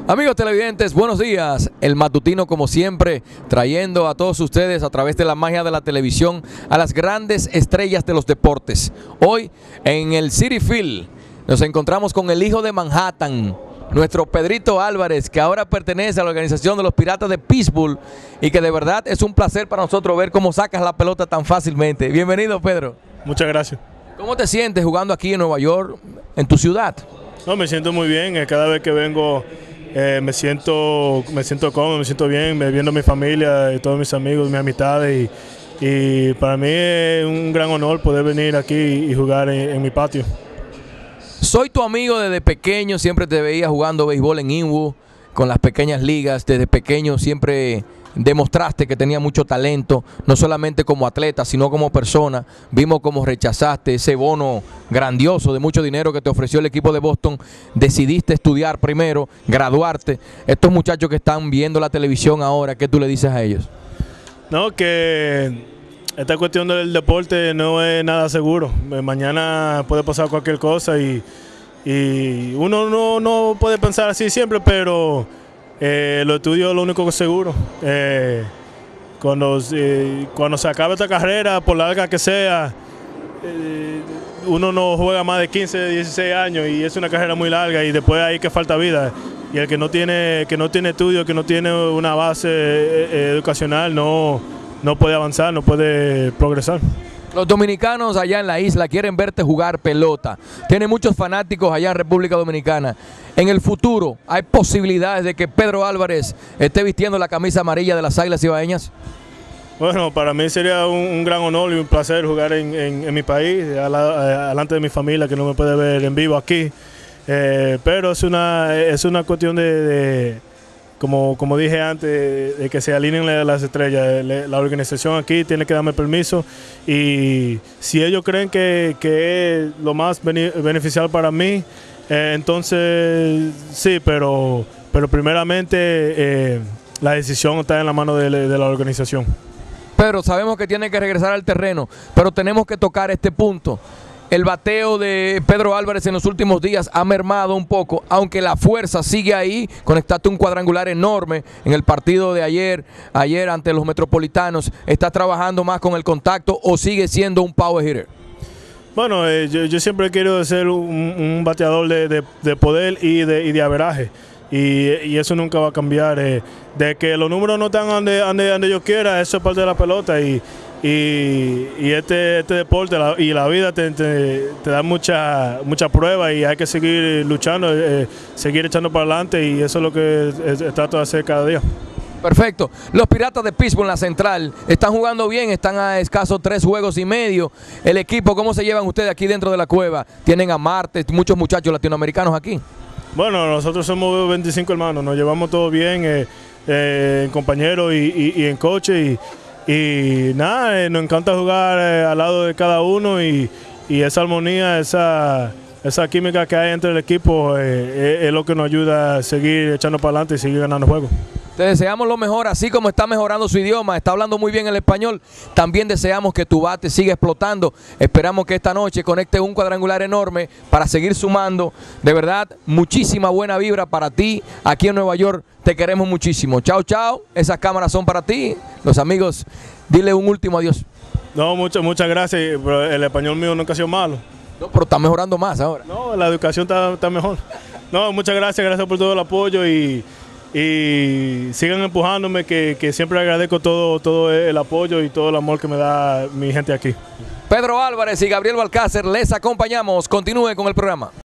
Amigos televidentes, buenos días. El matutino, como siempre, trayendo a todos ustedes a través de la magia de la televisión a las grandes estrellas de los deportes. Hoy en el Citi Field nos encontramos con el hijo de Manhattan, nuestro Pedrito Álvarez, que ahora pertenece a la organización de los Piratas de Pittsburgh y que de verdad es un placer para nosotros ver cómo sacas la pelota tan fácilmente. Bienvenido, Pedro. Muchas gracias. ¿Cómo te sientes jugando aquí en Nueva York, en tu ciudad? No, me siento muy bien. Cada vez que vengo me siento cómodo, me siento bien, viendo a mi familia y todos mis amigos, mis amistades. Y para mí es un gran honor poder venir aquí y jugar en mi patio. Soy tu amigo desde pequeño, siempre te veía jugando béisbol en Inwood, con las pequeñas ligas. Desde pequeño siempre demostraste que tenía mucho talento, no solamente como atleta, sino como persona. Vimos cómo rechazaste ese bono grandioso de mucho dinero que te ofreció el equipo de Boston. Decidiste estudiar primero, graduarte. Estos muchachos que están viendo la televisión ahora, ¿qué tú le dices a ellos? No, que esta cuestión del deporte no es nada seguro. Mañana puede pasar cualquier cosa y uno no puede pensar así siempre, pero lo estudio lo único que es seguro. Cuando se acabe esta carrera, por larga que sea, uno no juega más de 15, 16 años y es una carrera muy larga y después ahí que falta vida. Y el que no tiene estudio, que no tiene una base educacional, no puede avanzar, no puede progresar. Los dominicanos allá en la isla quieren verte jugar pelota. Tiene muchos fanáticos allá en República Dominicana. En el futuro, ¿hay posibilidades de que Pedro Álvarez esté vistiendo la camisa amarilla de las Águilas Ibaeñas? Bueno, para mí sería un gran honor y un placer jugar en mi país, delante de mi familia que no me puede ver en vivo aquí. Pero es una cuestión de como dije antes, de que se alineen las estrellas. La organización aquí tiene que darme permiso y si ellos creen que es lo más beneficial para mí, entonces sí, pero primeramente la decisión está en la mano de la organización. Pedro, sabemos que tiene que regresar al terreno, pero tenemos que tocar este punto. El bateo de Pedro Álvarez en los últimos días ha mermado un poco, aunque la fuerza sigue ahí. Conectaste un cuadrangular enorme en el partido de ayer ante los Metropolitanos. ¿Estás trabajando más con el contacto o sigue siendo un power hitter? Bueno, yo siempre quiero ser un bateador de poder y de averaje. Y eso nunca va a cambiar. De que los números no están donde yo quiera, eso es parte de la pelota. Y este deporte y la vida te da mucha prueba y hay que seguir luchando, seguir echando para adelante y eso es lo que trato de hacer cada día. Perfecto. Los Piratas de Pittsburgh en la central están jugando bien, están a escasos 3 juegos y medio. El equipo, ¿cómo se llevan ustedes aquí dentro de la cueva? Tienen a Marte, muchos muchachos latinoamericanos aquí. Bueno, nosotros somos 25 hermanos, nos llevamos todo bien, en compañeros y en coche y nada, nos encanta jugar al lado de cada uno y esa armonía, esa química que hay entre el equipo es lo que nos ayuda a seguir echando para adelante y seguir ganando juegos. Te deseamos lo mejor, así como está mejorando su idioma, está hablando muy bien el español. También deseamos que tu bate siga explotando. Esperamos que esta noche conecte un cuadrangular enorme para seguir sumando. De verdad, muchísima buena vibra para ti aquí en Nueva York. Te queremos muchísimo. Chao, chao. Esas cámaras son para ti. Los amigos, dile un último adiós. No, muchas gracias. Pero el español mío nunca ha sido malo. No, pero está mejorando más ahora. No, la educación está mejor. No, muchas gracias por todo el apoyo y sigan empujándome, que siempre agradezco todo el apoyo y todo el amor que me da mi gente aquí. Pedro Álvarez y Gabriel Balcácer les acompañamos. Continúe con el programa.